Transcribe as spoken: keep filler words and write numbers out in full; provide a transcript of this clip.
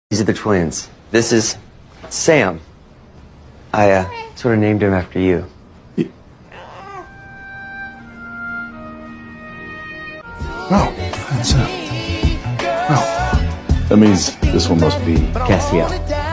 These are the twins. This is Sam. I uh, sort of named him after you. Yeah. Oh, that's uh, oh. That means this one must be Castiel.